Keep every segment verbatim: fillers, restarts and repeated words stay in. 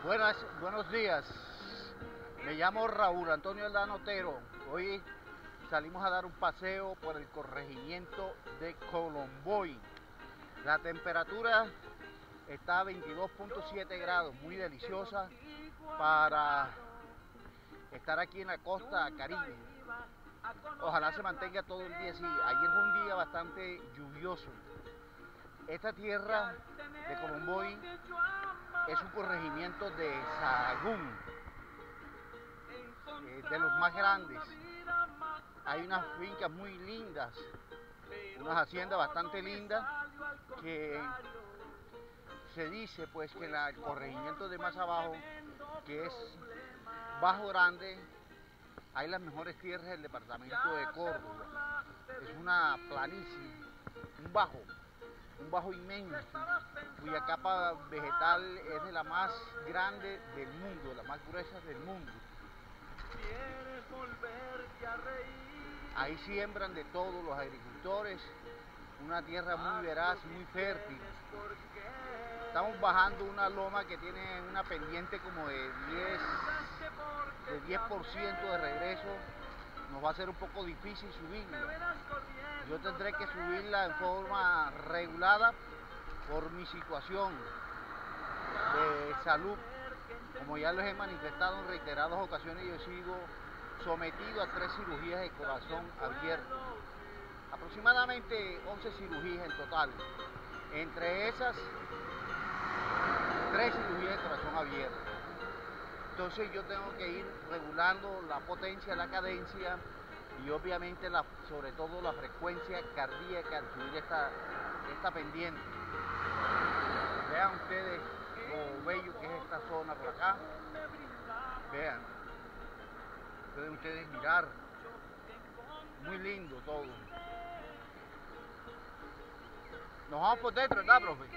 Buenas, buenos días. Me llamo Raúl Antonio Aldana Otero. Hoy salimos a dar un paseo por el corregimiento de Colomboy. La temperatura está a veintidós punto siete grados, muy deliciosa para estar aquí en la costa caribe. Ojalá se mantenga todo el día así. Ayer fue un día bastante lluvioso. Esta tierra de Colomboy es un corregimiento de Sahagún, eh, de los más grandes. Hay unas fincas muy lindas, unas haciendas bastante lindas, que se dice pues que la, el corregimiento de más abajo, que es Bajo Grande, hay las mejores tierras del departamento de Córdoba. Es una planicie, un bajo, un bajo inmenso, cuya capa vegetal es de la más grande del mundo, la más gruesa del mundo. Ahí siembran de todo los agricultores, una tierra muy veraz, muy fértil. Estamos bajando una loma que tiene una pendiente como de diez por ciento de regreso. Nos va a ser un poco difícil subirla. Yo tendré que subirla en forma regulada por mi situación de salud. Como ya les he manifestado en reiteradas ocasiones, yo he sido sometido a tres cirugías de corazón abierto. Aproximadamente once cirugías en total. Entre esas, tres cirugías de corazón abierto. Entonces yo tengo que ir regulando la potencia, la cadencia y obviamente la, sobre todo la frecuencia cardíaca al subir esta, esta pendiente. Vean ustedes lo bello que es esta zona por acá. Vean, pueden ustedes mirar, muy lindo todo. Nos vamos por dentro, ¿verdad, profe?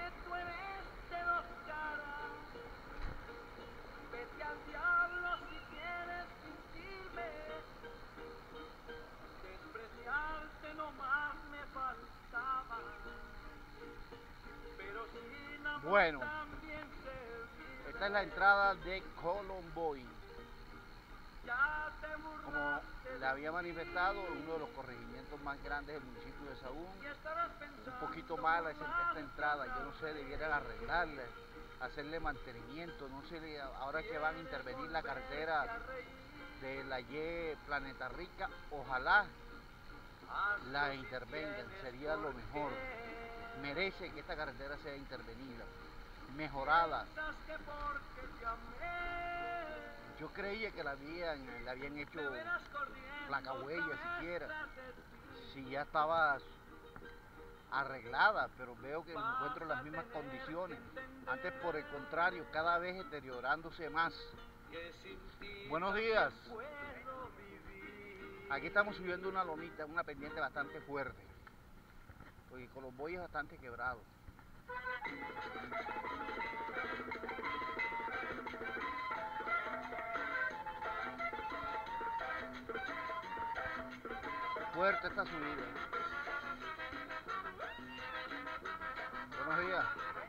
Bueno, esta es la entrada de Colomboy. Como le había manifestado, uno de los corregimientos más grandes del municipio de Sahagún. Un poquito mala esta entrada, yo no sé, debieran arreglarla, hacerle mantenimiento, no sé, ahora que van a intervenir la carretera de la Y Planeta Rica, ojalá la intervengan, sería lo mejor. Merece que esta carretera sea intervenida, mejorada. Yo creía que la habían, la habían hecho placa huella siquiera, si ya estaba arreglada, pero veo que me encuentro en las mismas condiciones. Antes, por el contrario, cada vez deteriorándose más. Buenos días. Aquí estamos subiendo una lomita, una pendiente bastante fuerte, porque Colomboy es bastante quebrado. Fuerte esta subida. Buenos días.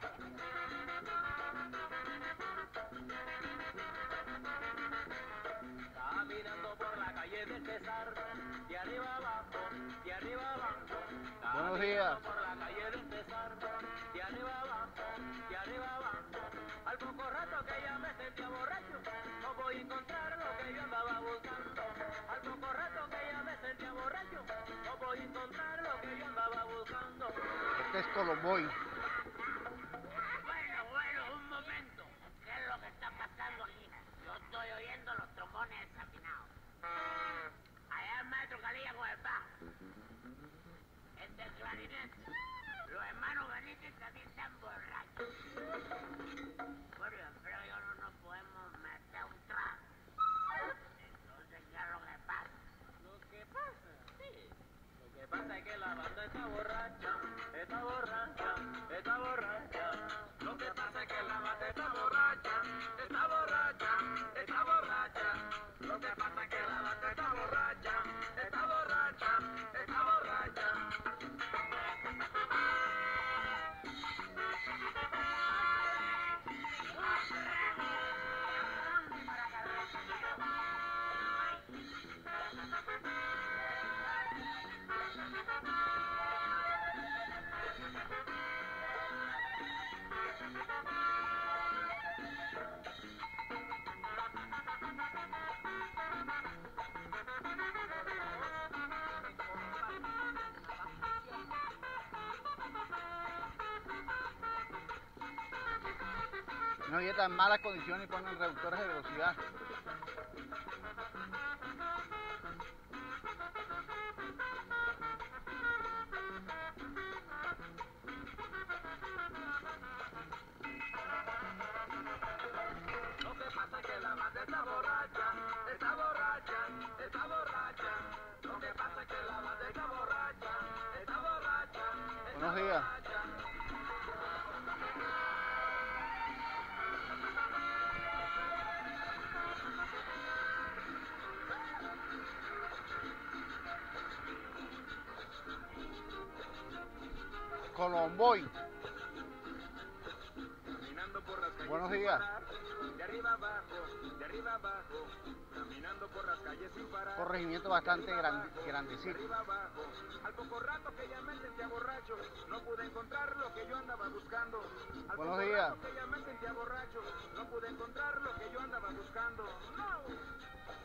Caminando por la calle de César, de arriba abajo, de arriba abajo. Buenos días. Por la calle de César, de arriba abajo, de arriba abajo. Al poco rato que ya me sentía borracho, no voy a encontrar lo que yo andaba buscando. Al poco rato que ya me sentía borracho, no voy a encontrar lo que yo andaba buscando. Este es Colomboy. Bueno, bueno, un momento. ¿Qué es lo que está pasando aquí? Yo estoy oyendo los trombones desafinados. Allá el maestro Calilla con el bajo. Este es el clarinete. Los hermanos Benítez también están borrachos. Bueno, pero yo no nos podemos meter un trago. Entonces, ¿qué es lo que pasa? Lo que pasa, sí. Lo que pasa es que la banda está borracha, está borracha, está borracha. Lo que pasa es que la banda está borracha, está borracha, está borracha. Lo que pasa es que la banda está borracha, está borracha, está borracha. No hay tan malas condiciones y ponen reductores de velocidad. Lo que pasa es que la banda está borracha, está borracha, está borracha. Lo que pasa es que la banda está borracha, está borracha, está Buenos días. borracha. Colomboy. Caminando por las calles Buenos sin días. parar, de arriba abajo, de arriba abajo, caminando por las calles sin parar. Corregimiento bastante de arriba gran- abajo, grandecito. de arriba abajo, al poco rato que ya me sentía borracho, no pude encontrar lo que yo andaba buscando. Al Buenos poco días. rato que ya me sentía borracho, no pude encontrar lo que yo andaba buscando. No.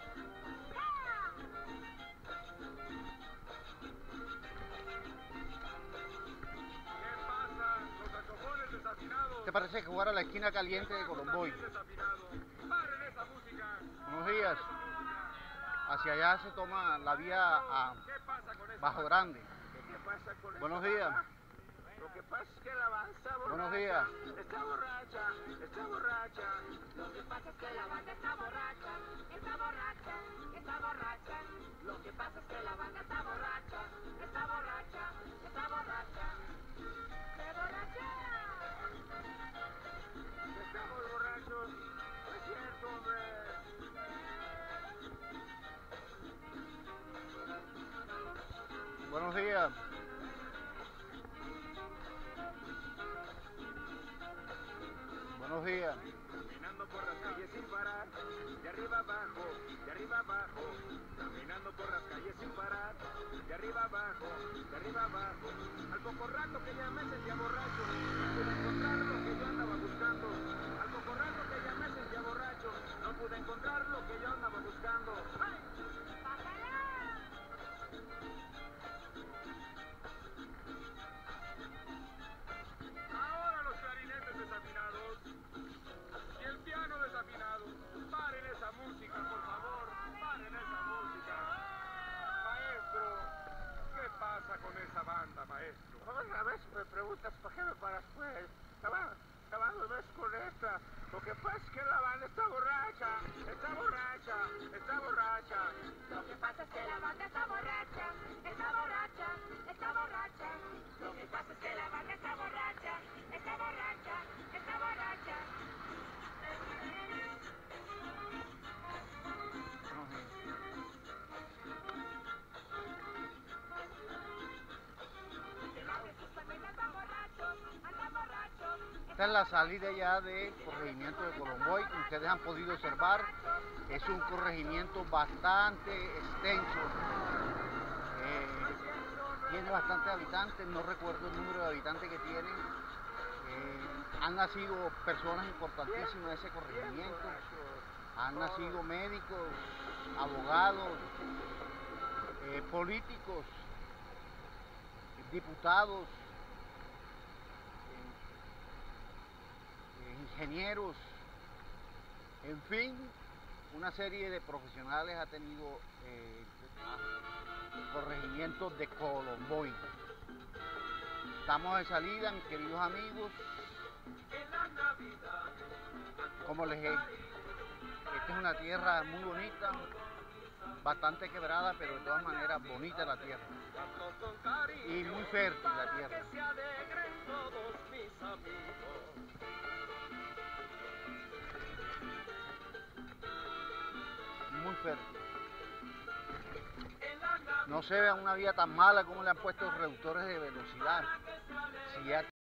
¿Qué pasa? Los saxofones desafinados. ¿Te parece que jugar a la esquina caliente de Colomboy? Paren esa música. Buenos días. Hacia allá se toma la vía a ¿Qué pasa con esa Bajo Grande. ¿Qué pasa con esa Buenos días. banda? Lo que pasa es que la banda está borracha. Buenos días. Está borracha, está borracha. Lo que pasa es que la banda está borracha, está borracha, está borracha. Lo que pasa es que la banda está borracha, está borracha, está borracha. ¡Se borrachera! Estamos borrachos. No es cierto, hombre. Buenos días. Buenos días. Caminando por las calles sin parar, de arriba abajo, de arriba abajo, caminando por las calles sin parar, de arriba abajo, de arriba abajo, al poco rato que ya me sentía borracho, no pude encontrar lo que yo andaba buscando, al poco rato que ya me sentía borracho, no pude encontrar lo que yo andaba buscando. ¡Ay! Ahora los clarinetes desafinados y el piano desafinado. Paren esa música, por favor. Paren esa música. Maestro, ¿qué pasa con esa banda, maestro? Otra vez me preguntas para qué me paras, pues. Estaba, estaba una vez con esta. Lo que pasa es que la banda está borracha. Está borracha. Está borracha. Lo que pasa es que la banda está borracha, está borracha, está borracha. Lo que pasa es que la banda está borracha, está borracha, está borracha. Andan borrachos, andan borrachos. Esta es la salida ya del corregimiento de Colomboy. Como ustedes han podido observar, es un corregimiento bastante extenso. Eh, tiene bastantes habitantes, no recuerdo el número de habitantes que tiene. Eh, han nacido personas importantísimas de ese corregimiento. Han nacido médicos, abogados, eh, políticos, diputados, eh, ingenieros, en fin, una serie de profesionales ha tenido eh, el corregimiento de Colomboy. Estamos de salida, mis queridos amigos. Como les dije, esta es una tierra muy bonita, bastante quebrada, pero de todas maneras bonita la tierra. Y muy fértil la tierra. Que se alegren todos mis amigos. Muy fértil. No se ve una vía tan mala como le han puesto reductores de velocidad. Si ya